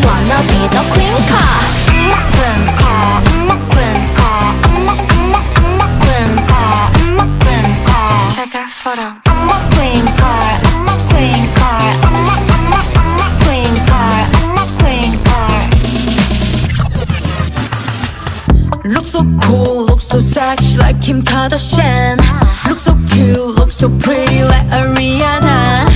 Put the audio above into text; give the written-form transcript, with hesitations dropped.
wanna be the queen car. I'm a queen car, I'm a queen car, I'm a queen car, I'm a queen car. Take a photo. I'm a queen car, I'm a queen car, I'm a queen car, I'm a queen car. Look so cool, look so sexy like Kim Kardashian. Look so cute, look so pretty like Ariana.